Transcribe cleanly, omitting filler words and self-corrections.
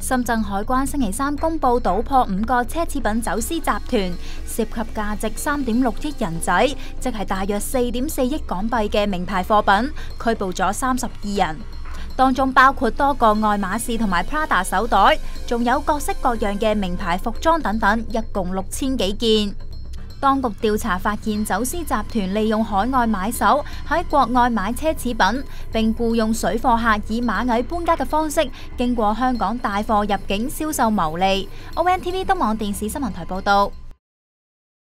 深圳海關星期三公布搗破5個奢侈品走私集團，涉及價值3.6億人仔，即係大約4.4億港幣嘅名牌貨品，拘捕咗32人，當中包括多個愛馬仕同埋 Prada 手袋，仲有各式各樣嘅名牌服裝等等，一共6000幾件。當局調查發現，走私集團利用海外買手喺國外買奢侈品，並僱用水貨客以螞蟻搬家嘅方式，經過香港帶貨入境銷售牟利。ONTV 東網電視新聞台報道。